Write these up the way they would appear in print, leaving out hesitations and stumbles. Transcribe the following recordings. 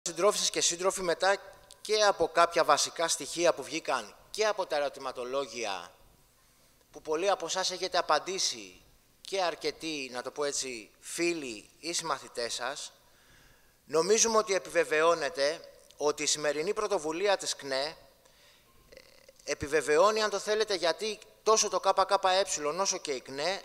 Συντρόφισσες και σύντροφοι, μετά και από κάποια βασικά στοιχεία που βγήκαν και από τα ερωτηματολόγια που πολλοί από εσάς έχετε απαντήσει και αρκετοί, να το πω έτσι, φίλοι ή συμμαθητές σας, νομίζουμε ότι επιβεβαιώνεται ότι η σημερινή πρωτοβουλία της ΚΝΕ επιβεβαιώνει, αν το θέλετε, γιατί τόσο το ΚΚΕ όσο και η ΚΝΕ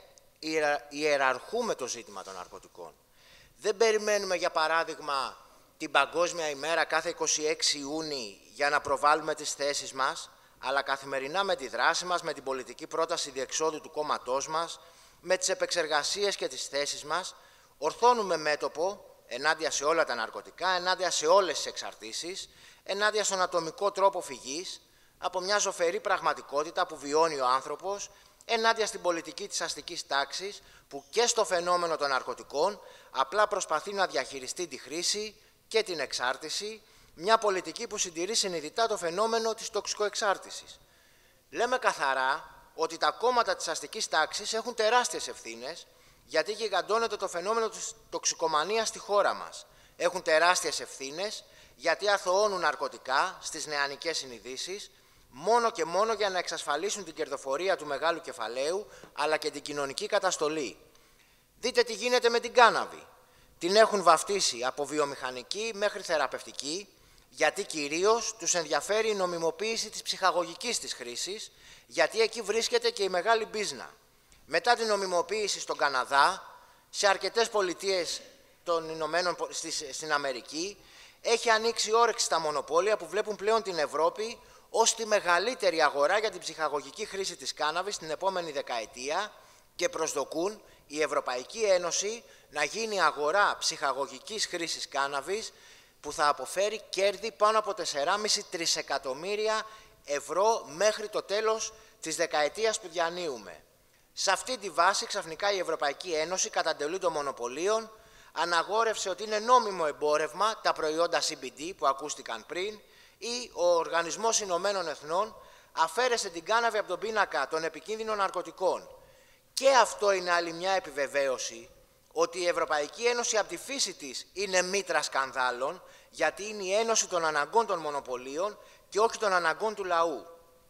ιεραρχούμε το ζήτημα των ναρκωτικών. Δεν περιμένουμε, για παράδειγμα, την Παγκόσμια ημέρα κάθε 26 Ιούνιου για να προβάλλουμε τις θέσεις μας, αλλά καθημερινά με τη δράση μας, με την πολιτική πρόταση διεξόδου του κόμματός μας, με τις επεξεργασίες και τις θέσεις μας, ορθώνουμε μέτωπο ενάντια σε όλα τα ναρκωτικά, ενάντια σε όλες τις εξαρτήσεις, ενάντια στον ατομικό τρόπο φυγής, από μια ζωφερή πραγματικότητα που βιώνει ο άνθρωπος, ενάντια στην πολιτική της αστικής τάξης, που και στο φαινόμενο των ναρκωτικών απλά προσπαθεί να διαχειριστεί τη χρήση και την εξάρτηση, μια πολιτική που συντηρεί συνειδητά το φαινόμενο της τοξικοεξάρτησης. Λέμε καθαρά ότι τα κόμματα της αστικής τάξης έχουν τεράστιες ευθύνες, γιατί γιγαντώνεται το φαινόμενο της τοξικομανίας στη χώρα μας. Έχουν τεράστιες ευθύνες, γιατί αθωώνουν ναρκωτικά στις νεανικές συνειδήσεις, μόνο και μόνο για να εξασφαλίσουν την κερδοφορία του μεγάλου κεφαλαίου, αλλά και την κοινωνική καταστολή. Δείτε τι γίνεται με την κάναβη. Την έχουν βαφτίσει από βιομηχανική μέχρι θεραπευτική, γιατί κυρίως τους ενδιαφέρει η νομιμοποίηση της ψυχαγωγικής της χρήσης, γιατί εκεί βρίσκεται και η μεγάλη μπίζνα. Μετά την νομιμοποίηση στον Καναδά, σε αρκετές πολιτείες των Ηνωμένων στην Αμερική, έχει ανοίξει όρεξη στα μονοπόλια που βλέπουν πλέον την Ευρώπη ως τη μεγαλύτερη αγορά για την ψυχαγωγική χρήση της κάναβης την επόμενη δεκαετία και προσδοκούν η Ευρωπαϊκή Ένωση να γίνει αγορά ψυχαγωγικής χρήσης κάναβης που θα αποφέρει κέρδη πάνω από 4,5 τρισεκατομμύρια ευρώ μέχρι το τέλος της δεκαετίας που διανύουμε. Σε αυτή τη βάση ξαφνικά η Ευρωπαϊκή Ένωση, κατά εντολή των μονοπωλίων, αναγόρευσε ότι είναι νόμιμο εμπόρευμα τα προϊόντα CBD που ακούστηκαν πριν, ή ο Οργανισμός Ηνωμένων Εθνών αφαίρεσε την κάναβη από τον πίνακα των επικίνδυνων ναρκωτικών. Και αυτό είναι άλλη μια επιβεβαίωση ότι η Ευρωπαϊκή Ένωση από τη φύση της είναι μήτρα σκανδάλων, γιατί είναι η ένωση των αναγκών των μονοπωλίων και όχι των αναγκών του λαού.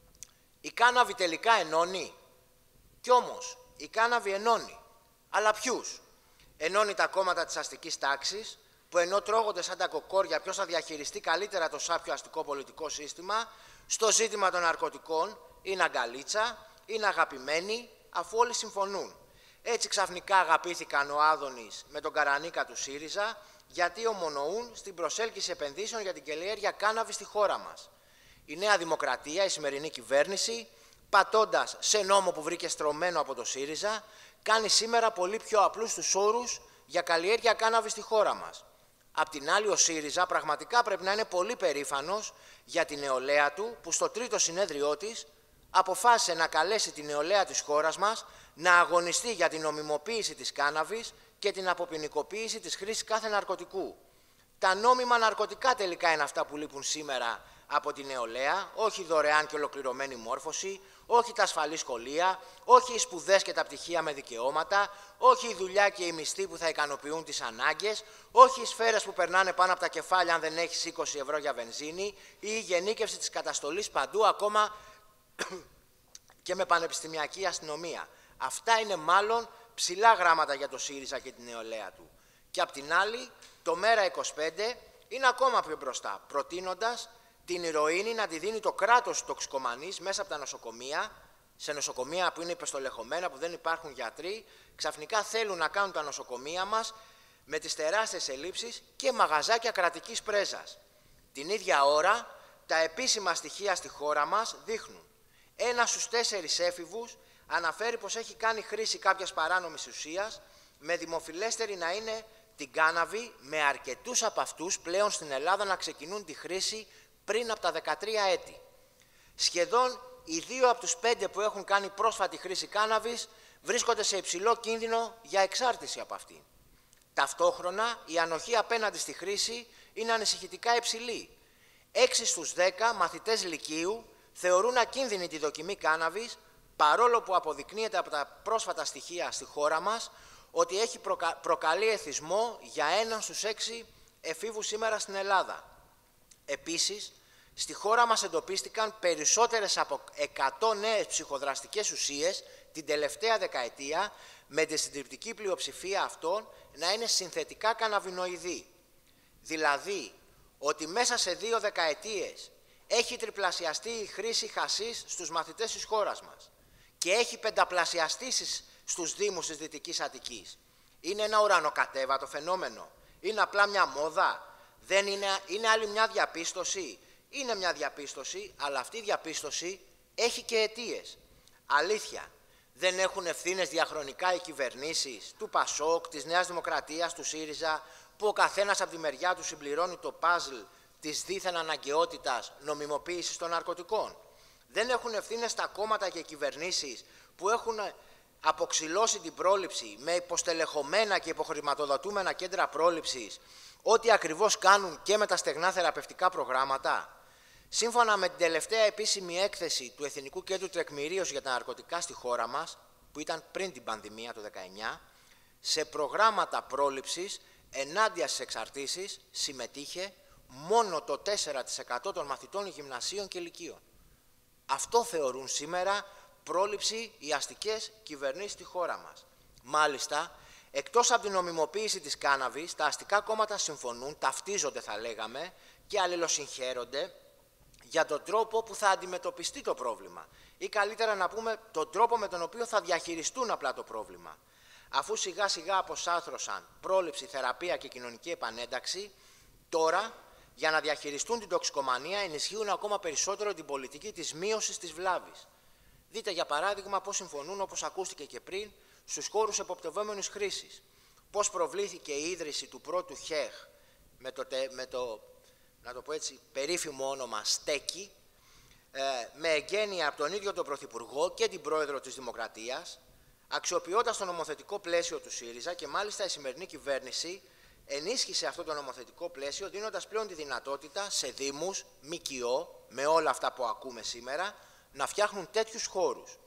Η κάναβη τελικά ενώνει. Κι όμως η κάναβη ενώνει. Αλλά ποιους? Ενώνει τα κόμματα της αστικής τάξης, που ενώ τρώγονται σαν τα κοκόρια ποιος θα διαχειριστεί καλύτερα το σάπιο αστικό πολιτικό σύστημα, στο ζήτημα των ναρκωτικών είναι αγκαλίτσα, είναι αγαπημένοι, αφού όλοι συμφωνούν. Έτσι ξαφνικά αγαπήθηκαν ο Άδωνης με τον Καρανίκα του ΣΥΡΙΖΑ, γιατί ομονοούν στην προσέλκυση επενδύσεων για την καλλιέργεια κάναβη στη χώρα μας. Η Νέα Δημοκρατία, η σημερινή κυβέρνηση, πατώντας σε νόμο που βρήκε στρωμένο από το ΣΥΡΙΖΑ, κάνει σήμερα πολύ πιο απλούς τους όρους για καλλιέργεια κάναβη στη χώρα μας. Απ' την άλλη, ο ΣΥΡΙΖΑ πραγματικά πρέπει να είναι πολύ περήφανος για την νεολαία του, που στο τρίτο συνέδριό της αποφάσισε να καλέσει την νεολαία της χώρας μας να αγωνιστεί για την νομιμοποίηση της κάναβης και την αποποινικοποίηση της χρήσης κάθε ναρκωτικού. Τα νόμιμα ναρκωτικά τελικά είναι αυτά που λείπουν σήμερα από τη νεολαία, όχι δωρεάν και ολοκληρωμένη μόρφωση, όχι τα ασφαλή σχολεία, όχι οι σπουδές και τα πτυχία με δικαιώματα, όχι η δουλειά και οι μισθοί που θα ικανοποιούν τις ανάγκες, όχι οι σφαίρες που περνάνε πάνω από τα κεφάλια αν δεν έχεις 20 ευρώ για βενζίνη, ή η γενίκευση της καταστολής παντού, ακόμα και με πανεπιστημιακή αστυνομία. Αυτά είναι μάλλον ψηλά γράμματα για το ΣΥΡΙΖΑ και την νεολαία του. Και απ' την άλλη, το ΜέΡΑ25 είναι ακόμα πιο μπροστά, προτείνοντας την ηρωίνη να τη δίνει το κράτος στους τοξικομανείς μέσα από τα νοσοκομεία, σε νοσοκομεία που είναι υπεστολεχωμένα, που δεν υπάρχουν γιατροί, ξαφνικά θέλουν να κάνουν τα νοσοκομεία μας με τις τεράστιες ελλείψεις και μαγαζάκια κρατικής πρέζας. Την ίδια ώρα, τα επίσημα στοιχεία στη χώρα μας δείχνουν 1 στους 4 έφηβους αναφέρει πως έχει κάνει χρήση κάποιας παράνομης ουσίας, με δημοφιλέστερη να είναι την κάναβη, με αρκετούς από αυτούς πλέον στην Ελλάδα να ξεκινούν τη χρήση πριν από τα 13 έτη. Σχεδόν οι 2 από τους 5 που έχουν κάνει πρόσφατη χρήση κάναβης βρίσκονται σε υψηλό κίνδυνο για εξάρτηση από αυτή. Ταυτόχρονα, η ανοχή απέναντι στη χρήση είναι ανησυχητικά υψηλή. 6 στους 10 μαθητές λυκείου θεωρούν ακίνδυνη τη δοκιμή κάναβης, παρόλο που αποδεικνύεται από τα πρόσφατα στοιχεία στη χώρα μας ότι έχει προκαλεί εθισμό για 1 στους 6 εφήβους σήμερα στην Ελλάδα. Επίσης, στη χώρα μας εντοπίστηκαν περισσότερες από 100 νέες ψυχοδραστικές ουσίες την τελευταία δεκαετία, με τη συντριπτική πλειοψηφία αυτών να είναι συνθετικά καναβινοειδή. Δηλαδή, ότι μέσα σε 2 δεκαετίες έχει τριπλασιαστεί η χρήση χασίς στους μαθητές της χώρας μας και έχει πενταπλασιαστεί στους δήμους της Δυτικής Αττικής. Είναι ένα ουρανοκατέβατο φαινόμενο. Είναι απλά μια μόδα. Δεν είναι άλλη μια διαπίστωση. Είναι μια διαπίστωση, αλλά αυτή η διαπίστωση έχει και αιτίες. Αλήθεια, δεν έχουν ευθύνες διαχρονικά οι κυβερνήσεις του ΠΑΣΟΚ, της Νέας Δημοκρατίας, του ΣΥΡΙΖΑ, που ο καθένας από τη μεριά του συμπληρώνει το παζλ της δίθεν αναγκαιότητας νομιμοποίησης των ναρκωτικών? Δεν έχουν ευθύνες τα κόμματα και οι κυβερνήσεις που έχουν αποξυλώσει την πρόληψη με υποστελεχωμένα και υποχρηματοδοτούμενα κέντρα πρόληψης, ό,τι ακριβώς κάνουν και με τα στεγνά θεραπευτικά προγράμματα? Σύμφωνα με την τελευταία επίσημη έκθεση του Εθνικού Κέντρου Τεκμηρίωσης για τα ναρκωτικά στη χώρα μας, που ήταν πριν την πανδημία το 19, σε προγράμματα πρόληψης ενάντια στις εξαρτήσεις συμμετείχε μόνο το 4% των μαθητών γυμνασίων και λυκείων. Αυτό θεωρούν σήμερα πρόληψη οι αστικές κυβερνήσεις στη χώρα μας. Μάλιστα, εκτός από την νομιμοποίηση της κάναβης, τα αστικά κόμματα συμφωνούν, ταυτίζονται θα λέγαμε και αλληλοσυγχαίρονται για τον τρόπο που θα αντιμετωπιστεί το πρόβλημα, ή καλύτερα να πούμε τον τρόπο με τον οποίο θα διαχειριστούν απλά το πρόβλημα. Αφού σιγά σιγά αποσάρθρωσαν πρόληψη, θεραπεία και κοινωνική επανένταξη, τώρα για να διαχειριστούν την τοξικομανία ενισχύουν ακόμα περισσότερο την πολιτική της μείωσης της βλάβης. Δείτε για παράδειγμα πώς συμφωνούν, όπως ακούστηκε και πριν, στους χώρους εποπτευόμενης χρήσης. Πώς προβλήθηκε η ίδρυση του πρώτου ΧΕΧ με το να το πω έτσι, περίφημο όνομα Στέκη, με εγγένεια από τον ίδιο τον Πρωθυπουργό και την Πρόεδρο της Δημοκρατίας, αξιοποιώντας το νομοθετικό πλαίσιο του ΣΥΡΙΖΑ, και μάλιστα η σημερινή κυβέρνηση ενίσχυσε αυτό το νομοθετικό πλαίσιο, δίνοντας πλέον τη δυνατότητα σε δήμους, ΜΚΟ, με όλα αυτά που ακούμε σήμερα, να φτιάχνουν τέτοιους χώρους.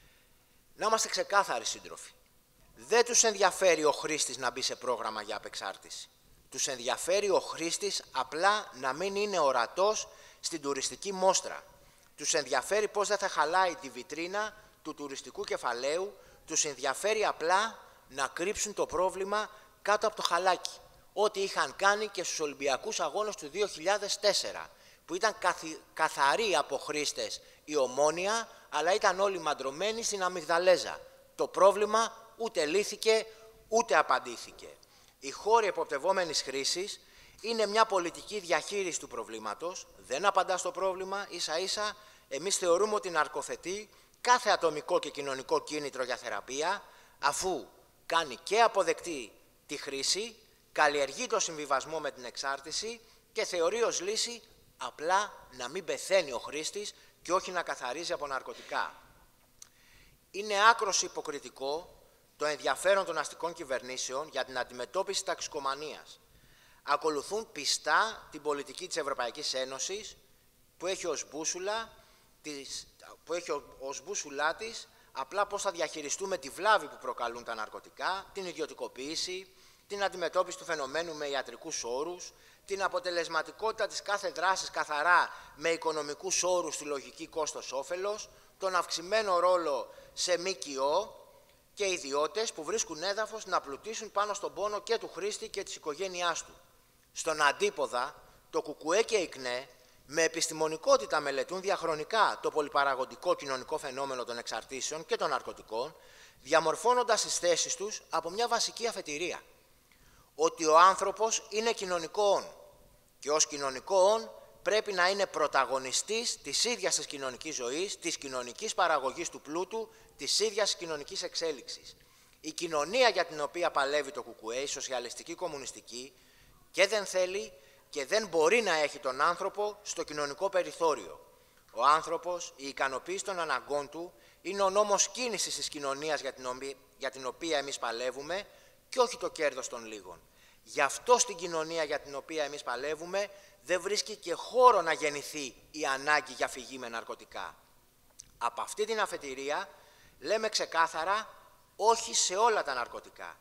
Να είμαστε ξεκάθαροι, σύντροφοι. Δεν τους ενδιαφέρει ο χρήστης να μπει σε πρόγραμμα για απεξάρτηση. Τους ενδιαφέρει ο χρήστης απλά να μην είναι ορατός στην τουριστική μόστρα. Τους ενδιαφέρει πώς δεν θα χαλάει τη βιτρίνα του τουριστικού κεφαλαίου. Τους ενδιαφέρει απλά να κρύψουν το πρόβλημα κάτω από το χαλάκι. Ό,τι είχαν κάνει και στους Ολυμπιακούς Αγώνες του 2004, που ήταν καθαροί από χρήστες η Ομόνοια, αλλά ήταν όλοι μαντρωμένοι στην αμυγδαλέζα. Το πρόβλημα ούτε λύθηκε, ούτε απαντήθηκε. Οι χώροι εποπτευόμενης χρήσης είναι μια πολιτική διαχείριση του προβλήματος, δεν απαντά στο πρόβλημα, ίσα-ίσα εμείς θεωρούμε ότι ναρκοθετεί κάθε ατομικό και κοινωνικό κίνητρο για θεραπεία, αφού κάνει και αποδεκτή τη χρήση, καλλιεργεί το συμβιβασμό με την εξάρτηση και θεωρεί ως λύση απλά να μην πεθαίνει ο χρήστης και όχι να καθαρίζει από ναρκωτικά. Είναι άκρως υποκριτικό το ενδιαφέρον των αστικών κυβερνήσεων για την αντιμετώπιση ταξικομανίας. Ακολουθούν πιστά την πολιτική της Ευρωπαϊκής Ένωσης που έχει ως μπούσουλά της απλά πώς θα διαχειριστούμε τη βλάβη που προκαλούν τα ναρκωτικά, την ιδιωτικοποίηση, την αντιμετώπιση του φαινομένου με ιατρικούς όρους, την αποτελεσματικότητα της κάθε δράσης καθαρά με οικονομικούς όρους στη λογική κόστος-όφελος, τον αυξημένο ρόλο σε ΜΚΟ και ιδιώτες που βρίσκουν έδαφος να πλουτίσουν πάνω στον πόνο και του χρήστη και της οικογένειάς του. Στον αντίποδα, το ΚΚΕ και η ΚΝΕ με επιστημονικότητα μελετούν διαχρονικά το πολυπαραγωγικό κοινωνικό φαινόμενο των εξαρτήσεων και των ναρκωτικών, διαμορφώνοντας τις θέσεις τους από μια βασική αφετηρία. Ότι ο άνθρωπος είναι κοινωνικό όν και ως κοινωνικό όν πρέπει να είναι πρωταγωνιστής της ίδιας της κοινωνικής ζωής, της κοινωνικής παραγωγής του πλούτου, της ίδιας της κοινωνικής εξέλιξης. Η κοινωνία για την οποία παλεύει το ΚΚΕ, η σοσιαλιστική κομμουνιστική, και δεν θέλει και δεν μπορεί να έχει τον άνθρωπο στο κοινωνικό περιθώριο. Ο άνθρωπος, η ικανοποίηση των αναγκών του, είναι ο νόμος κίνησης της κοινωνίας για την οποία εμείς παλεύουμε και όχι το κέρδος των λίγων. Γι' αυτό στην κοινωνία για την οποία εμείς παλεύουμε δεν βρίσκει και χώρο να γεννηθεί η ανάγκη για φυγή με ναρκωτικά. Από αυτή την αφετηρία λέμε ξεκάθαρα όχι σε όλα τα ναρκωτικά.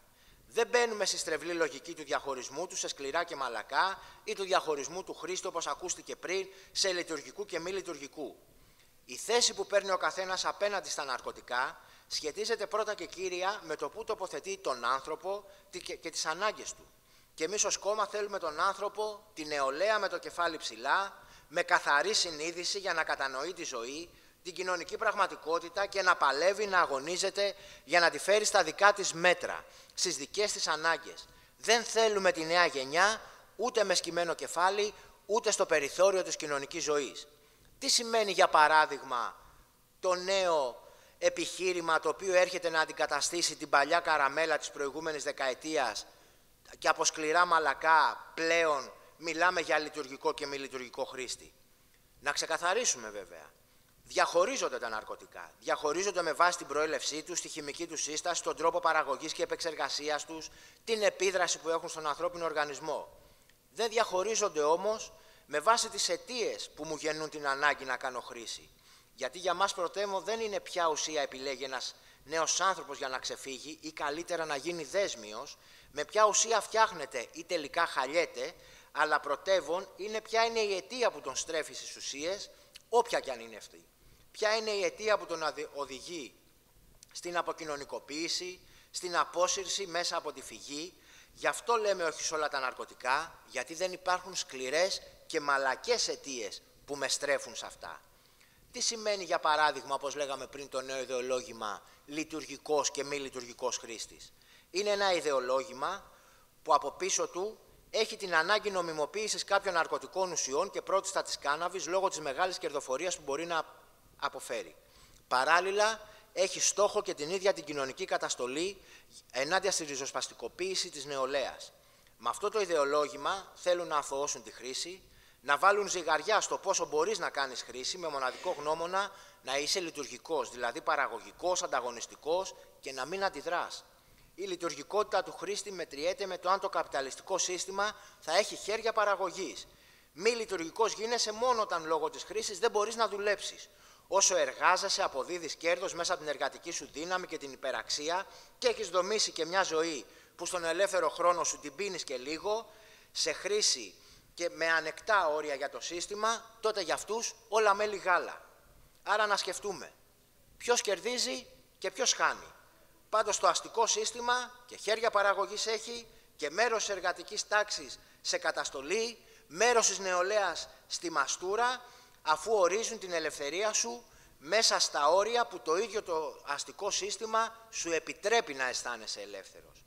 Δεν μπαίνουμε στη στρεβλή λογική του διαχωρισμού του σε σκληρά και μαλακά ή του διαχωρισμού του χρήστη, όπως ακούστηκε πριν, σε λειτουργικού και μη λειτουργικού. Η θέση που παίρνει ο καθένας απέναντι στα ναρκωτικά σχετίζεται πρώτα και κύρια με το πού τοποθετεί τον άνθρωπο και τις ανάγκες του. Και εμείς ως κόμμα θέλουμε τον άνθρωπο, τη νεολαία με το κεφάλι ψηλά, με καθαρή συνείδηση για να κατανοεί τη ζωή, την κοινωνική πραγματικότητα και να παλεύει, να αγωνίζεται για να τη φέρει στα δικά της μέτρα, στις δικές της ανάγκες. Δεν θέλουμε τη νέα γενιά ούτε με σκυμμένο κεφάλι, ούτε στο περιθώριο της κοινωνικής ζωής. Τι σημαίνει, για παράδειγμα, το νέο επιχείρημα το οποίο έρχεται να αντικαταστήσει την παλιά καραμέλα της προηγούμενης δεκαετίας και από σκληρά μαλακά πλέον μιλάμε για λειτουργικό και μη λειτουργικό χρήστη? Να ξεκαθαρίσουμε βέβαια. Διαχωρίζονται τα ναρκωτικά. Διαχωρίζονται με βάση την προέλευσή τους, τη χημική τους σύσταση, τον τρόπο παραγωγής και επεξεργασίας τους, την επίδραση που έχουν στον ανθρώπινο οργανισμό. Δεν διαχωρίζονται όμως με βάση τις αιτίες που μου γεννούν την ανάγκη να κάνω χρήση. Γιατί για μας, πρωτέμω, δεν είναι ποια ουσία επιλέγει ένας νέος άνθρωπος για να ξεφύγει ή καλύτερα να γίνει δέσμιος, με ποια ουσία φτιάχνεται ή τελικά χαλιέται, αλλά πρωτεύον είναι ποια είναι η αιτία που τον στρέφει στις ουσίες, όποια κι αν είναι αυτή. Ποια είναι η αιτία που τον οδηγεί στην αποκοινωνικοποίηση, στην απόσυρση μέσα από τη φυγή. Γι' αυτό λέμε όχι σε όλα τα ναρκωτικά, γιατί δεν υπάρχουν σκληρές και μαλακές αιτίες που με στρέφουν σε αυτά. Τι σημαίνει, για παράδειγμα, όπως λέγαμε πριν, το νέο ιδεολόγημα λειτουργικός και μη λειτουργικός χρήστης? Είναι ένα ιδεολόγημα που από πίσω του έχει την ανάγκη νομιμοποίησης κάποιων ναρκωτικών ουσιών και πρώτιστα της κάναβης λόγω της μεγάλης κερδοφορίας που μπορεί να αποφέρει. Παράλληλα, έχει στόχο και την ίδια την κοινωνική καταστολή ενάντια στη ριζοσπαστικοποίηση της νεολαίας. Με αυτό το ιδεολόγημα θέλουν να αθωώσουν τη χρήση, να βάλουν ζυγαριά στο πόσο μπορείς να κάνεις χρήση, με μοναδικό γνώμονα να είσαι λειτουργικός, δηλαδή παραγωγικός, ανταγωνιστικός και να μην αντιδράς. Η λειτουργικότητα του χρήστη μετριέται με το αν το καπιταλιστικό σύστημα θα έχει χέρια παραγωγής. Μη λειτουργικός γίνεσαι μόνο όταν λόγω της χρήσης δεν μπορείς να δουλέψεις. Όσο εργάζεσαι, αποδίδεις κέρδος μέσα από την εργατική σου δύναμη και την υπεραξία και έχεις δομήσει και μια ζωή που στον ελεύθερο χρόνο σου την πίνεις και λίγο, σε χρήση και με ανεκτά όρια για το σύστημα, τότε για αυτούς όλα μέλι γάλα. Άρα να σκεφτούμε ποιος κερδίζει και ποιος χάνει. Πάντως το αστικό σύστημα και χέρια παραγωγής έχει και μέρος της εργατικής τάξης σε καταστολή, μέρος της νεολαίας στη μαστούρα, αφού ορίζουν την ελευθερία σου μέσα στα όρια που το ίδιο το αστικό σύστημα σου επιτρέπει να αισθάνεσαι ελεύθερος.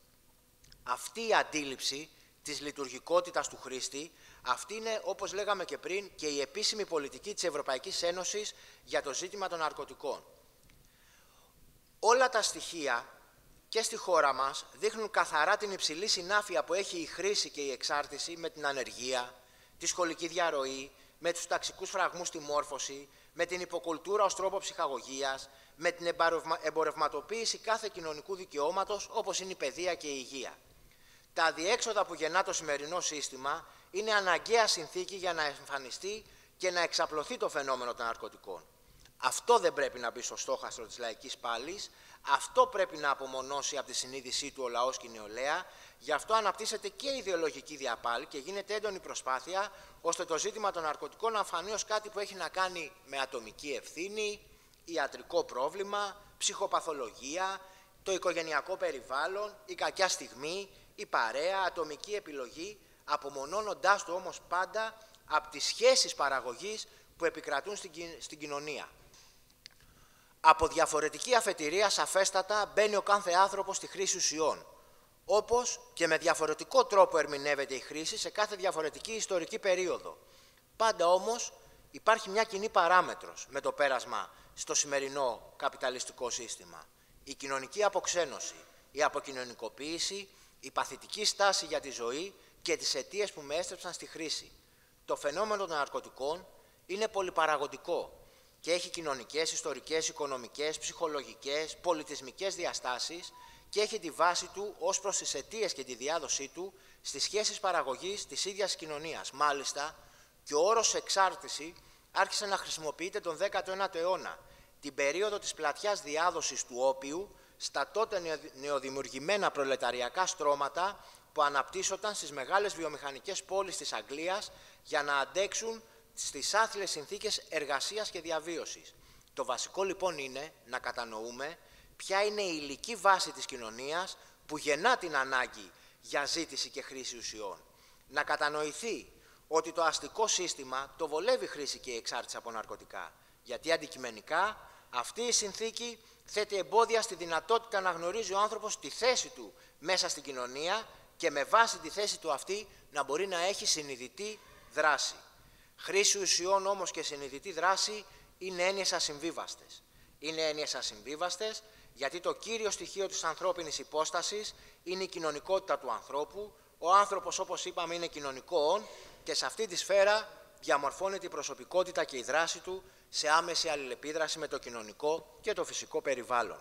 Αυτή η αντίληψη της λειτουργικότητας του χρήστη, αυτή είναι, όπως λέγαμε και πριν, και η επίσημη πολιτική της Ευρωπαϊκής Ένωσης για το ζήτημα των ναρκωτικών. Όλα τα στοιχεία και στη χώρα μας δείχνουν καθαρά την υψηλή συνάφεια που έχει η χρήση και η εξάρτηση με την ανεργία, τη σχολική διαρροή, με τους ταξικούς φραγμούς στη μόρφωση, με την υποκουλτούρα ως τρόπο ψυχαγωγίας, με την εμπορευματοποίηση κάθε κοινωνικού δικαιώματος όπως είναι η παιδεία και η υγεία. Τα αδιέξοδα που γεννά το σημερινό σύστημα είναι αναγκαία συνθήκη για να εμφανιστεί και να εξαπλωθεί το φαινόμενο των ναρκωτικών. Αυτό δεν πρέπει να μπει στο στόχαστρο της λαϊκής πάλης, αυτό πρέπει να απομονώσει από τη συνείδησή του ο λαός και η νεολαία, γι' αυτό αναπτύσσεται και η ιδεολογική διαπάλη και γίνεται έντονη προσπάθεια ώστε το ζήτημα των ναρκωτικών να φανεί ως κάτι που έχει να κάνει με ατομική ευθύνη, ιατρικό πρόβλημα, ψυχοπαθολογία, το οικογενειακό περιβάλλον, η κακιά στιγμή, η παρέα, ατομική επιλογή, απομονώνοντάς το όμως πάντα από τις σχέσεις παραγωγής που επικρατούν στην κοινωνία. Από διαφορετική αφετηρία σαφέστατα μπαίνει ο κάθε άνθρωπος στη χρήση ουσιών, όπως και με διαφορετικό τρόπο ερμηνεύεται η χρήση σε κάθε διαφορετική ιστορική περίοδο. Πάντα όμως υπάρχει μια κοινή παράμετρος με το πέρασμα στο σημερινό καπιταλιστικό σύστημα. Η κοινωνική αποξένωση, η αποκοινωνικοποίηση, η παθητική στάση για τη ζωή και τις αιτίες που με έστρεψαν στη χρήση. Το φαινόμενο των ναρκωτικών είναι πολυπαραγωγικό και έχει κοινωνικές, ιστορικές, οικονομικές, ψυχολογικές, πολιτισμικές διαστάσεις και έχει τη βάση του ως προς τις αιτίες και τη διάδοσή του στις σχέσεις παραγωγής της ίδιας κοινωνίας. Μάλιστα, και ο όρος εξάρτηση άρχισε να χρησιμοποιείται τον 19ο αιώνα, την περίοδο της πλατιάς διάδοσης του όπιου στα τότε νεοδημιουργημένα προλεταριακά στρώματα που αναπτύσσονταν στις μεγάλες βιομηχανικές πόλεις της Αγγλίας για να αντέξουν στις άθλιες συνθήκες εργασίας και διαβίωσης. Το βασικό λοιπόν είναι να κατανοούμε ποια είναι η υλική βάση της κοινωνίας που γεννά την ανάγκη για ζήτηση και χρήση ουσιών. Να κατανοηθεί ότι το αστικό σύστημα το βολεύει χρήση και η εξάρτηση από ναρκωτικά, γιατί αντικειμενικά αυτή η συνθήκη θέτει εμπόδια στη δυνατότητα να γνωρίζει ο άνθρωπος τη θέση του μέσα στην κοινωνία και με βάση τη θέση του αυτή να μπορεί να έχει συνειδητή δράση. Χρήση ουσιών όμως και συνειδητή δράση είναι έννοιες ασυμβίβαστες. Είναι έννοιες ασυμβίβαστες γιατί το κύριο στοιχείο της ανθρώπινης υπόστασης είναι η κοινωνικότητα του ανθρώπου. Ο άνθρωπος, όπως είπαμε, είναι κοινωνικό όν και σε αυτή τη σφαίρα διαμορφώνεται η προσωπικότητα και η δράση του σε άμεση αλληλεπίδραση με το κοινωνικό και το φυσικό περιβάλλον.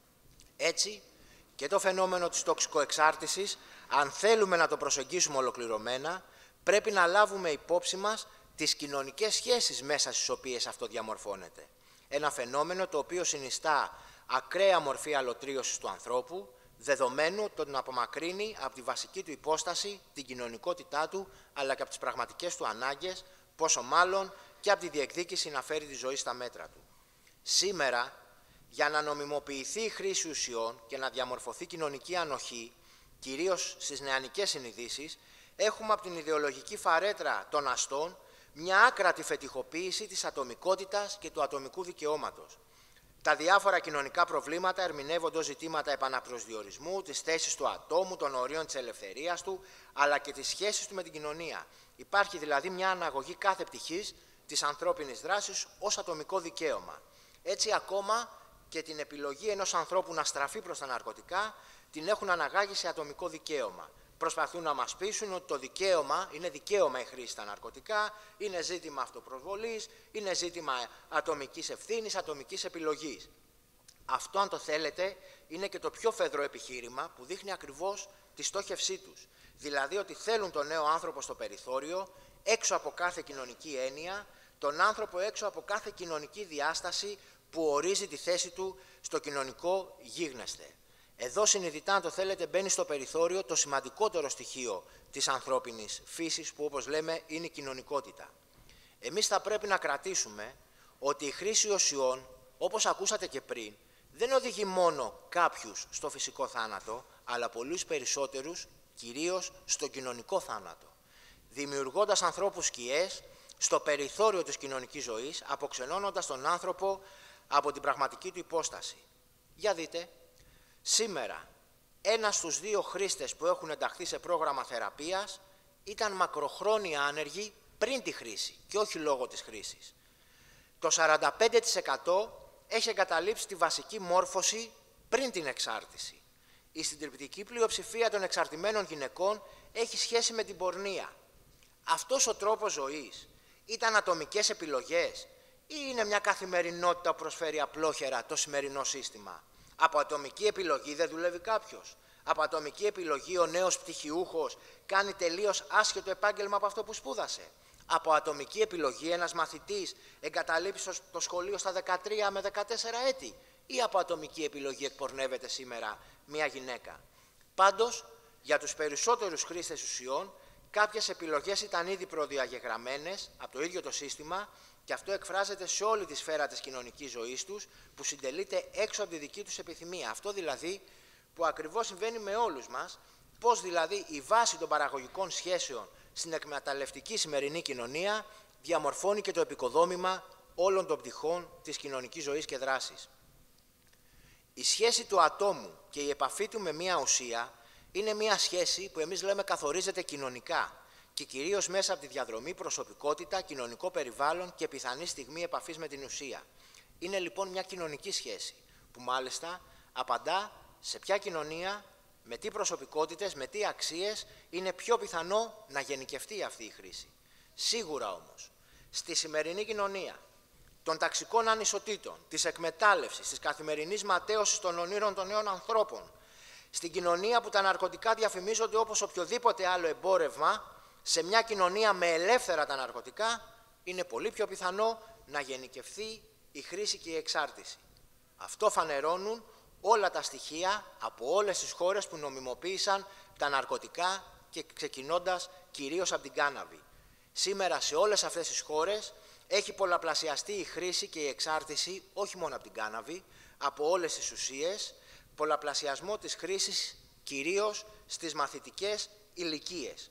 Έτσι, και το φαινόμενο της τοξικοεξάρτησης, αν θέλουμε να το προσεγγίσουμε ολοκληρωμένα, πρέπει να λάβουμε υπόψη μας τις κοινωνικές σχέσεις μέσα στις οποίες αυτό διαμορφώνεται. Ένα φαινόμενο το οποίο συνιστά ακραία μορφή αλωτρίωσης του ανθρώπου, δεδομένου τον απομακρύνει από τη βασική του υπόσταση, την κοινωνικότητά του, αλλά και από τις πραγματικές του ανάγκες, πόσο μάλλον και από τη διεκδίκηση να φέρει τη ζωή στα μέτρα του. Σήμερα, για να νομιμοποιηθεί η χρήση ουσιών και να διαμορφωθεί κοινωνική ανοχή, κυρίως στις νεανικές συνειδήσεις, έχουμε από την ιδεολογική φαρέτρα των αστών μια άκρατη φετιχοποίηση της ατομικότητας και του ατομικού δικαιώματος. Τα διάφορα κοινωνικά προβλήματα ερμηνεύονται ως ζητήματα επαναπροσδιορισμού, της θέσης του ατόμου, των ορίων της ελευθερίας του, αλλά και της σχέσης του με την κοινωνία. Υπάρχει δηλαδή μια αναγωγή κάθε πτυχής της ανθρώπινης δράσης ως ατομικό δικαίωμα. Έτσι ακόμα και την επιλογή ενός ανθρώπου να στραφεί προς τα ναρκωτικά την έχουν αναγάγει σε ατομικό δικαίωμα. Προσπαθούν να μας πείσουν ότι το δικαίωμα είναι δικαίωμα η χρήση στα ναρκωτικά, είναι ζήτημα αυτοπροσβολής, είναι ζήτημα ατομικής ευθύνης, ατομικής επιλογής. Αυτό, αν το θέλετε, είναι και το πιο φεδρό επιχείρημα που δείχνει ακριβώς τη στόχευσή τους. Δηλαδή ότι θέλουν τον νέο άνθρωπο στο περιθώριο, έξω από κάθε κοινωνική έννοια, τον άνθρωπο έξω από κάθε κοινωνική διάσταση που ορίζει τη θέση του στο κοινωνικό γίγνεσθε. Εδώ συνειδητά, αν το θέλετε, μπαίνει στο περιθώριο το σημαντικότερο στοιχείο της ανθρώπινης φύσης που, όπως λέμε, είναι η κοινωνικότητα. Εμείς θα πρέπει να κρατήσουμε ότι η χρήση ουσιών, όπως ακούσατε και πριν, δεν οδηγεί μόνο κάποιους στο φυσικό θάνατο, αλλά πολλούς περισσότερους, κυρίως στο κοινωνικό θάνατο, δημιουργώντας ανθρώπους σκιές στο περιθώριο της κοινωνικής ζωής, αποξενώνοντας τον άνθρωπο από την πραγματική του υπόσταση. Για δείτε. Σήμερα, ένας στους 2 χρήστες που έχουν ενταχθεί σε πρόγραμμα θεραπείας ήταν μακροχρόνια άνεργοι πριν τη χρήση και όχι λόγω της χρήσης. Το 45% έχει εγκαταλείψει τη βασική μόρφωση πριν την εξάρτηση. Η συντριπτική πλειοψηφία των εξαρτημένων γυναικών έχει σχέση με την πορνεία. Αυτός ο τρόπος ζωής ήταν ατομικές επιλογές ή είναι μια καθημερινότητα που προσφέρει απλόχερα το σημερινό σύστημα? Από ατομική επιλογή δεν δουλεύει κάποιος. Από ατομική επιλογή ο νέος πτυχιούχος κάνει τελείως άσχετο επάγγελμα από αυτό που σπούδασε. Από ατομική επιλογή ένας μαθητής εγκαταλείπει το σχολείο στα 13 με 14 έτη ή από ατομική επιλογή εκπορνεύεται σήμερα μια γυναίκα? Πάντως, για τους περισσότερους χρήστες ουσιών, κάποιες επιλογές ήταν ήδη προδιαγεγραμμένες από το ίδιο το σύστημα και αυτό εκφράζεται σε όλη τη σφαίρα της κοινωνικής ζωής τους, που συντελείται έξω από τη δική τους επιθυμία. Αυτό δηλαδή που ακριβώς συμβαίνει με όλους μας, πώς δηλαδή η βάση των παραγωγικών σχέσεων στην εκμεταλλευτική σημερινή κοινωνία διαμορφώνει και το επικοδόμημα όλων των πτυχών της κοινωνικής ζωής και δράσης. Η σχέση του ατόμου και η επαφή του με μία ουσία είναι μία σχέση που εμείς λέμε καθορίζεται κοινωνικά και κυρίως μέσα από τη διαδρομή, προσωπικότητα, κοινωνικό περιβάλλον και πιθανή στιγμή επαφής με την ουσία. Είναι λοιπόν μια κοινωνική σχέση που μάλιστα απαντά σε ποια κοινωνία, με τι προσωπικότητες, με τι αξίες είναι πιο πιθανό να γενικευτεί αυτή η χρήση. Σίγουρα όμως, στη σημερινή κοινωνία των ταξικών ανισοτήτων, της εκμετάλλευσης, της καθημερινής ματαίωσης των ονείρων των νέων ανθρώπων, στην κοινωνία που τα ναρκωτικά διαφημίζονται όπως οποιοδήποτε άλλο εμπόρευμα, σε μια κοινωνία με ελεύθερα τα ναρκωτικά, είναι πολύ πιο πιθανό να γενικευθεί η χρήση και η εξάρτηση. Αυτό φανερώνουν όλα τα στοιχεία από όλες τις χώρες που νομιμοποίησαν τα ναρκωτικά και ξεκινώντας κυρίως από την κάναβη. Σήμερα σε όλες αυτές τις χώρες έχει πολλαπλασιαστεί η χρήση και η εξάρτηση, όχι μόνο από την κάναβη, από όλες τις ουσίες, πολλαπλασιασμό της χρήσης κυρίως στις μαθητικές ηλικίες.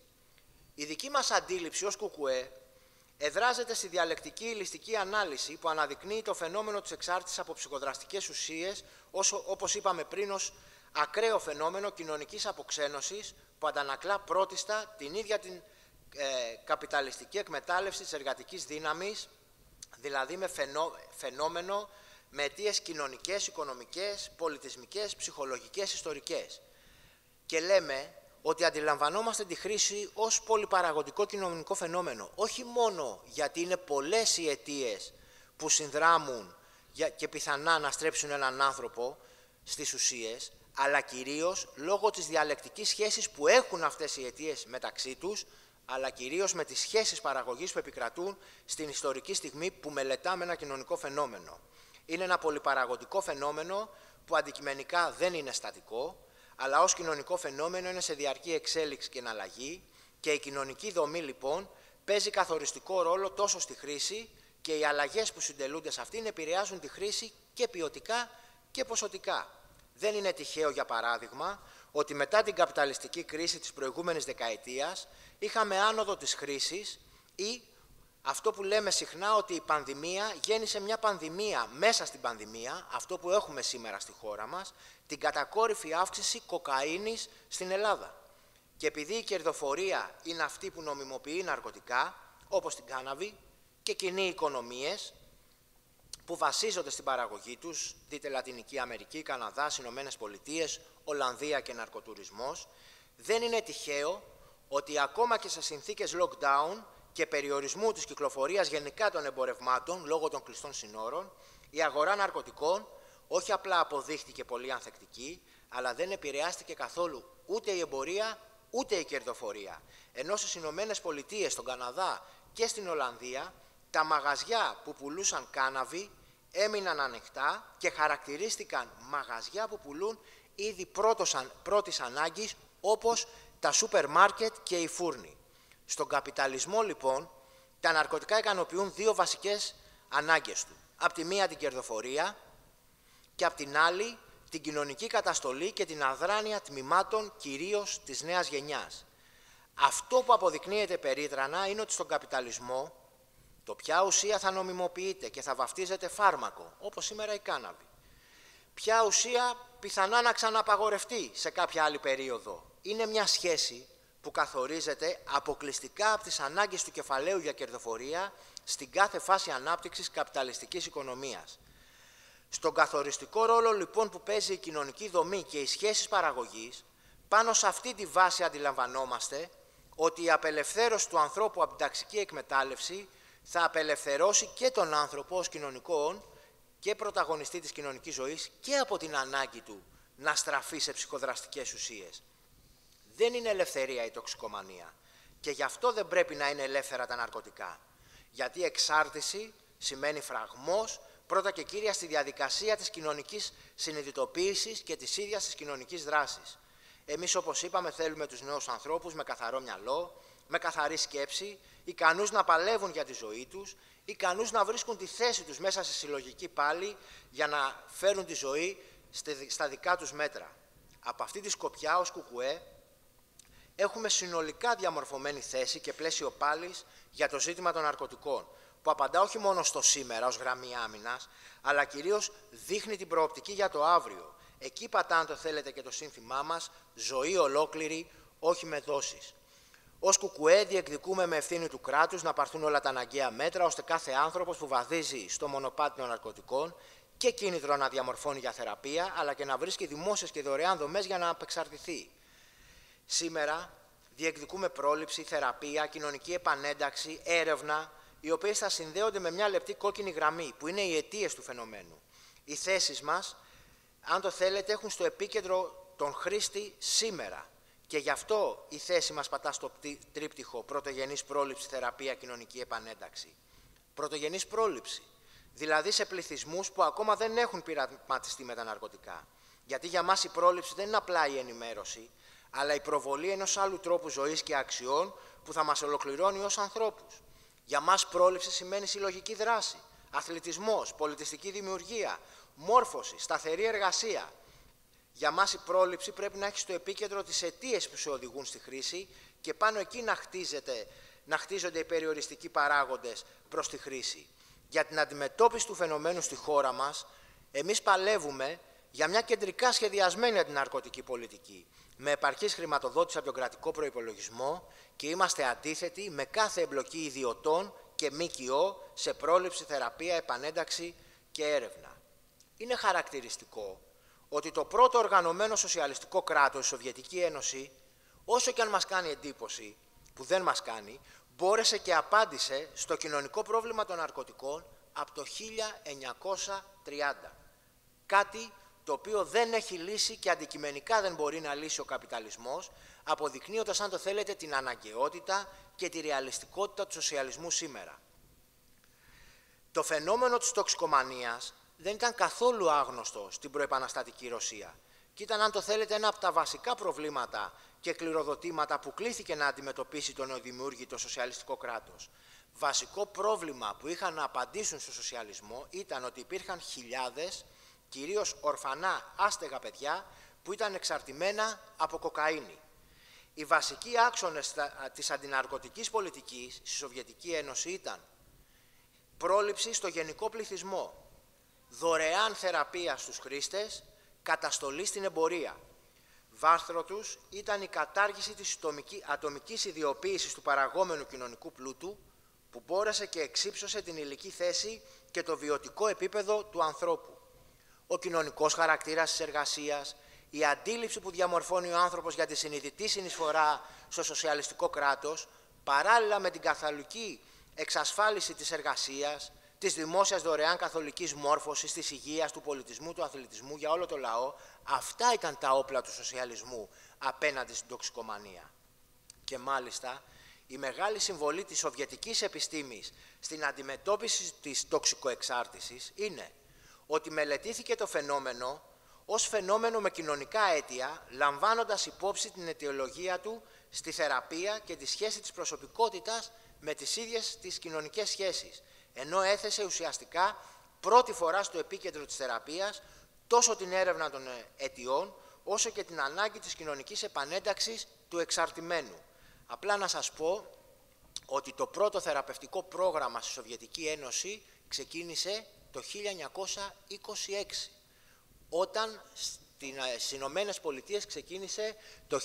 Η δική μας αντίληψη ως ΚΚΕ εδράζεται στη διαλεκτική ηλιστική ανάλυση που αναδεικνύει το φαινόμενο της εξάρτησης από ψυχοδραστικές ουσίες, όπως είπαμε πριν, ως ακραίο φαινόμενο κοινωνικής αποξένωσης που αντανακλά πρώτιστα την ίδια την καπιταλιστική εκμετάλλευση της εργατικής δύναμης, δηλαδή με φαινόμενο με αιτίες κοινωνικές, οικονομικές, πολιτισμικές, ψυχολογικές, ιστορικές. Και λέμε ότι αντιλαμβανόμαστε τη χρήση ως πολυπαραγωγικό κοινωνικό φαινόμενο, όχι μόνο γιατί είναι πολλές οι αιτίες που συνδράμουν και πιθανά να στρέψουν έναν άνθρωπο στις ουσίες, αλλά κυρίως λόγω της διαλεκτικής σχέσης που έχουν αυτές οι αιτίες μεταξύ τους, αλλά κυρίως με τις σχέσεις παραγωγής που επικρατούν στην ιστορική στιγμή που μελετάμε ένα κοινωνικό φαινόμενο. Είναι ένα πολυπαραγωγικό φαινόμενο που αντικειμενικά δεν είναι στατικό, αλλά ως κοινωνικό φαινόμενο είναι σε διαρκή εξέλιξη και εναλλαγή και η κοινωνική δομή λοιπόν παίζει καθοριστικό ρόλο τόσο στη χρήση και οι αλλαγές που συντελούνται σε αυτήν επηρεάζουν τη χρήση και ποιοτικά και ποσοτικά. Δεν είναι τυχαίο, για παράδειγμα, ότι μετά την καπιταλιστική κρίση της προηγούμενης δεκαετίας είχαμε άνοδο της χρήσης ή αυτό που λέμε συχνά ότι η πανδημία γέννησε μια πανδημία μέσα στην πανδημία, αυτό που έχουμε σήμερα στη χώρα μας, την κατακόρυφη αύξηση κοκαίνης στην Ελλάδα. Και επειδή η κερδοφορία είναι αυτή που νομιμοποιεί ναρκωτικά, όπως την κάναβη, και κοινοί οικονομίες που βασίζονται στην παραγωγή τους, δείτε Λατινική Αμερική, Καναδάς, Ηνωμένες Πολιτείες, Ολλανδία και ναρκοτουρισμός, δεν είναι τυχαίο ότι ακόμα και σε συνθήκες lockdown και περιορισμού της κυκλοφορίας γενικά των εμπορευμάτων λόγω των κλειστών συνόρων, η αγορά ναρκωτικών όχι απλά αποδείχτηκε πολύ ανθεκτική, αλλά δεν επηρεάστηκε καθόλου ούτε η εμπορία ούτε η κερδοφορία. Ενώ στις Ηνωμένες Πολιτείες, στον Καναδά και στην Ολλανδία, τα μαγαζιά που πουλούσαν κάναβη έμειναν ανοιχτά και χαρακτηρίστηκαν μαγαζιά που πουλούν είδη πρώτης ανάγκης, όπως τα σούπερ μάρκετ και οι φούρνοι. Στον καπιταλισμό, λοιπόν, τα ναρκωτικά ικανοποιούν δύο βασικές ανάγκες του. Απ' τη μία την κερδοφορία και απ' την άλλη την κοινωνική καταστολή και την αδράνεια τμήματων κυρίως της νέας γενιάς. Αυτό που αποδεικνύεται περίτρανα είναι ότι στον καπιταλισμό το ποια ουσία θα νομιμοποιείται και θα βαφτίζεται φάρμακο, όπως σήμερα η κάναβη. Ποια ουσία πιθανά να ξαναπαγορευτεί σε κάποια άλλη περίοδο. Είναι μια σχέση που καθορίζεται αποκλειστικά από τις ανάγκες του κεφαλαίου για κερδοφορία στην κάθε φάση ανάπτυξης καπιταλιστικής οικονομίας. Στον καθοριστικό ρόλο λοιπόν που παίζει η κοινωνική δομή και οι σχέσεις παραγωγής, πάνω σε αυτή τη βάση αντιλαμβανόμαστε ότι η απελευθέρωση του ανθρώπου από την ταξική εκμετάλλευση θα απελευθερώσει και τον άνθρωπο ως κοινωνικό όν και πρωταγωνιστή της κοινωνικής ζωής και από την ανάγκη του να στραφεί σε ψυχοδραστικές ουσίες. Δεν είναι ελευθερία η τοξικομανία και γι' αυτό δεν πρέπει να είναι ελεύθερα τα ναρκωτικά. Γιατί εξάρτηση σημαίνει φραγμός πρώτα και κύρια στη διαδικασία της κοινωνικής συνειδητοποίησης και της ίδιας της κοινωνικής δράσης. Εμείς, όπως είπαμε, θέλουμε τους νέους ανθρώπους με καθαρό μυαλό, με καθαρή σκέψη, ικανούς να παλεύουν για τη ζωή τους, ικανούς να βρίσκουν τη θέση τους μέσα σε συλλογική πάλη για να φέρουν τη ζωή στα δικά τους μέτρα. Από αυτή τη σκοπιά, ως ΚΚΕ, έχουμε συνολικά διαμορφωμένη θέση και πλαίσιο πάλης για το ζήτημα των ναρκωτικών, που απαντά όχι μόνο στο σήμερα ως γραμμή άμυνας, αλλά κυρίως δείχνει την προοπτική για το αύριο. Εκεί πατά, αν το θέλετε, και το σύνθημά μας, ζωή ολόκληρη, όχι με δόσεις. Ως ΚΚΕ διεκδικούμε με ευθύνη του κράτους να πάρθουν όλα τα αναγκαία μέτρα, ώστε κάθε άνθρωπος που βαδίζει στο μονοπάτι των ναρκωτικών και κίνητρο να διαμορφώνει για θεραπεία, αλλά και να βρίσκει δημόσιες και δωρεάν δομές για να απεξαρτηθεί. Σήμερα διεκδικούμε πρόληψη, θεραπεία, κοινωνική επανένταξη, έρευνα, οι οποίες θα συνδέονται με μια λεπτή κόκκινη γραμμή, που είναι οι αιτίες του φαινομένου. Οι θέσεις μας, αν το θέλετε, έχουν στο επίκεντρο τον χρήστη σήμερα. Και γι' αυτό η θέση μας πατά στο τρίπτυχο πρωτογενής πρόληψη, θεραπεία, κοινωνική επανένταξη. Πρωτογενής πρόληψη, δηλαδή σε πληθυσμούς που ακόμα δεν έχουν πειραματιστεί με τα ναρκωτικά. Γιατί για μας η πρόληψη δεν είναι απλά η ενημέρωση, αλλά η προβολή ενός άλλου τρόπου ζωής και αξιών που θα μας ολοκληρώνει ως ανθρώπους. Για μας πρόληψη σημαίνει συλλογική δράση, αθλητισμός, πολιτιστική δημιουργία, μόρφωση, σταθερή εργασία. Για μας η πρόληψη πρέπει να έχει στο επίκεντρο τις αιτίες που σε οδηγούν στη χρήση και πάνω εκεί να χτίζονται οι περιοριστικοί παράγοντες προς τη χρήση. Για την αντιμετώπιση του φαινομένου στη χώρα μας, εμείς παλεύουμε για μια κεντρικά σχεδιασμένη αντιναρκωτική πολιτική, με επαρκής χρηματοδότηση από τον κρατικό προϋπολογισμό και είμαστε αντίθετοι με κάθε εμπλοκή ιδιωτών και ΜΚΟ σε πρόληψη, θεραπεία, επανένταξη και έρευνα. Είναι χαρακτηριστικό ότι το πρώτο οργανωμένο σοσιαλιστικό κράτος, η Σοβιετική Ένωση, όσο και αν μας κάνει εντύπωση, που δεν μας κάνει, μπόρεσε και απάντησε στο κοινωνικό πρόβλημα των ναρκωτικών από το 1930. Κάτι το οποίο δεν έχει λύσει και αντικειμενικά δεν μπορεί να λύσει ο καπιταλισμός, αποδεικνύοντας, αν το θέλετε, την αναγκαιότητα και τη ρεαλιστικότητα του σοσιαλισμού σήμερα. Το φαινόμενο της τοξικομανίας δεν ήταν καθόλου άγνωστο στην προεπαναστατική Ρωσία και ήταν, αν το θέλετε, ένα από τα βασικά προβλήματα και κληροδοτήματα που κλήθηκε να αντιμετωπίσει το νεοδημιούργητο σοσιαλιστικό κράτος. Βασικό πρόβλημα που είχαν να απαντήσουν στο σοσιαλισμό ήταν ότι υπήρχαν χιλιάδες, κυρίως ορφανά άστεγα παιδιά, που ήταν εξαρτημένα από κοκαίνη. Οι βασικοί άξονες της αντιναρκωτικής πολιτικής στη Σοβιετική Ένωση ήταν πρόληψη στο γενικό πληθυσμό, δωρεάν θεραπεία στους χρήστες, καταστολή στην εμπορία. Βάρθρο τους ήταν η κατάργηση της ατομικής ιδιοποίησης του παραγόμενου κοινωνικού πλούτου, που μπόρεσε και εξύψωσε την υλική θέση και το βιωτικό επίπεδο του ανθρώπου. Ο κοινωνικός χαρακτήρας της εργασίας, η αντίληψη που διαμορφώνει ο άνθρωπος για τη συνειδητή συνεισφορά στο σοσιαλιστικό κράτος, παράλληλα με την καθολική εξασφάλιση της εργασίας, της δημόσιας δωρεάν καθολικής μόρφωσης, της υγείας, του πολιτισμού, του αθλητισμού για όλο το λαό, αυτά ήταν τα όπλα του σοσιαλισμού απέναντι στην τοξικομανία. Και μάλιστα η μεγάλη συμβολή της σοβιετικής επιστήμης στην αντιμετώπιση της τοξικοεξάρτησης είναι ότι μελετήθηκε το φαινόμενο ως φαινόμενο με κοινωνικά αίτια, λαμβάνοντας υπόψη την αιτιολογία του στη θεραπεία και τη σχέση της προσωπικότητας με τις ίδιες τις κοινωνικές σχέσεις, ενώ έθεσε ουσιαστικά πρώτη φορά στο επίκεντρο της θεραπείας τόσο την έρευνα των αιτιών, όσο και την ανάγκη της κοινωνικής επανένταξης του εξαρτημένου. Απλά να σας πω ότι το πρώτο θεραπευτικό πρόγραμμα στη Σοβιετική Ένωση ξεκίνησε το 1926, όταν στις Ηνωμένες Πολιτείες ξεκίνησε το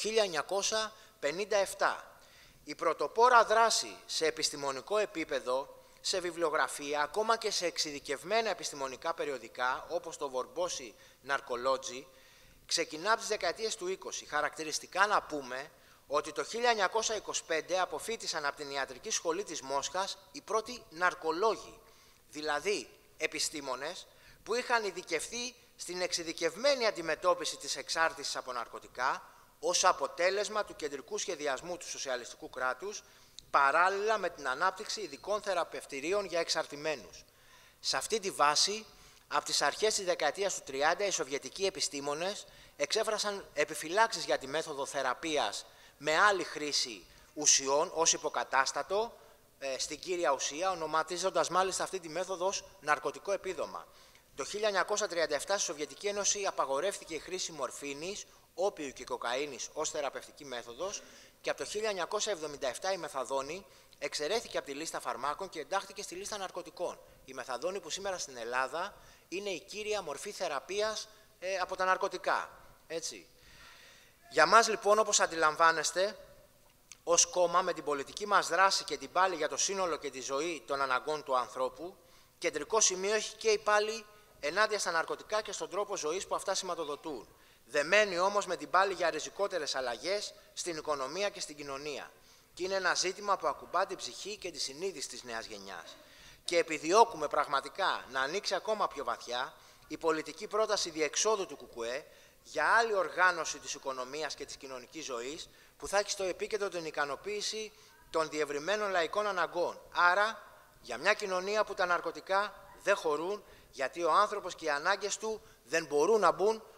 1957. Η πρωτοπόρα δράση σε επιστημονικό επίπεδο, σε βιβλιογραφία, ακόμα και σε εξειδικευμένα επιστημονικά περιοδικά, όπως το Vorbosi Narcology, ξεκινά από τις δεκαετίες του 20. Χαρακτηριστικά να πούμε ότι το 1925 αποφοίτησαν από την Ιατρική Σχολή της Μόσχας οι πρώτοι ναρκολόγοι, δηλαδή επιστήμονες που είχαν ειδικευθεί στην εξειδικευμένη αντιμετώπιση της εξάρτησης από ναρκωτικά ως αποτέλεσμα του κεντρικού σχεδιασμού του σοσιαλιστικού κράτους, παράλληλα με την ανάπτυξη ειδικών θεραπευτηρίων για εξαρτημένους. Σε αυτή τη βάση, από τις αρχές της δεκαετίας του 30, οι σοβιετικοί επιστήμονες εξέφρασαν επιφυλάξεις για τη μέθοδο θεραπείας με άλλη χρήση ουσιών ως υποκατάστατο στην κύρια ουσία, ονοματίζοντας μάλιστα αυτή τη μέθοδο ως ναρκωτικό επίδομα. Το 1937 στη Σοβιετική Ένωση απαγορεύτηκε η χρήση μορφίνης, όπιου και κοκαίνης ως θεραπευτική μέθοδος και από το 1977 η μεθαδόνη εξαιρέθηκε από τη λίστα φαρμάκων και εντάχθηκε στη λίστα ναρκωτικών. Η μεθαδόνη που σήμερα στην Ελλάδα είναι η κύρια μορφή θεραπείας από τα ναρκωτικά. Έτσι. Για μας λοιπόν, όπως αντιλαμβάνεστε, ως κόμμα με την πολιτική μας δράση και την πάλη για το σύνολο και τη ζωή των αναγκών του ανθρώπου, κεντρικό σημείο έχει και η πάλη ενάντια στα ναρκωτικά και στον τρόπο ζωής που αυτά σηματοδοτούν. Δεμένη όμως με την πάλη για ριζικότερες αλλαγές στην οικονομία και στην κοινωνία. Και είναι ένα ζήτημα που ακουμπά την ψυχή και τη συνείδηση της νέας γενιάς. Και επιδιώκουμε πραγματικά να ανοίξει ακόμα πιο βαθιά η πολιτική πρόταση διεξόδου του ΚΚΕ για άλλη οργάνωση της οικονομίας και της κοινωνικής ζωής, που θα έχει στο επίκεντρο την ικανοποίηση των διευρυμένων λαϊκών αναγκών. Άρα, για μια κοινωνία που τα ναρκωτικά δεν χωρούν, γιατί ο άνθρωπος και οι ανάγκες του δεν μπορούν να μπουν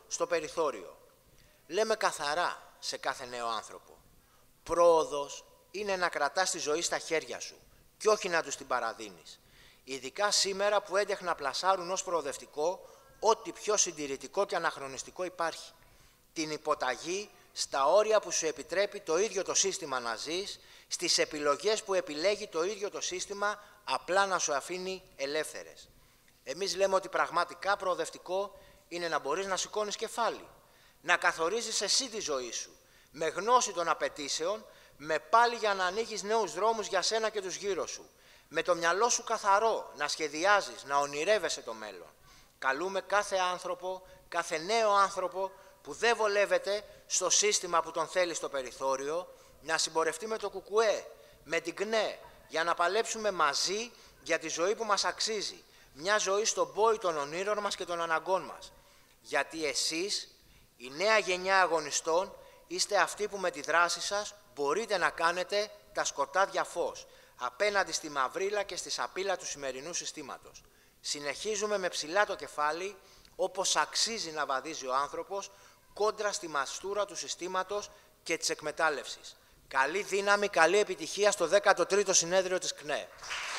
στο περιθώριο. Λέμε καθαρά σε κάθε νέο άνθρωπο. Πρόοδος είναι να κρατάς τη ζωή στα χέρια σου και όχι να τους την παραδίνεις. Ειδικά σήμερα που έντεχνα πλασάρουν ως προοδευτικό ό,τι πιο συντηρητικό και αναχρονιστικό υπάρχει. Την υποταγή στα όρια που σου επιτρέπει το ίδιο το σύστημα να ζεις, στις επιλογές που επιλέγει το ίδιο το σύστημα απλά να σου αφήνει ελεύθερες. Εμείς λέμε ότι πραγματικά προοδευτικό είναι να μπορείς να σηκώνεις κεφάλι, να καθορίζεις εσύ τη ζωή σου, με γνώση των απαιτήσεων, με πάλι για να ανοίγεις νέους δρόμους για σένα και τους γύρω σου, με το μυαλό σου καθαρό, να σχεδιάζεις, να ονειρεύεσαι το μέλλον. Καλούμε κάθε άνθρωπο, κάθε νέο άνθρωπο που δεν βολεύεται στο σύστημα που τον θέλει στο περιθώριο, να συμπορευτεί με το ΚΚΕ, με την ΚΝΕ, για να παλέψουμε μαζί για τη ζωή που μας αξίζει. Μια ζωή στον πόη των ονείρων μας και των αναγκών μας. Γιατί εσείς, η νέα γενιά αγωνιστών, είστε αυτοί που με τη δράση σας μπορείτε να κάνετε τα σκοτάδια φως, απέναντι στη μαυρίλα και στη σαπίλα του σημερινού συστήματος. Συνεχίζουμε με ψηλά το κεφάλι, όπως αξίζει να βαδίζει ο άνθρωπος, κόντρα στη μαστούρα του συστήματος και της εκμετάλλευσης. Καλή δύναμη, καλή επιτυχία στο 13ο συνέδριο της ΚΝΕ.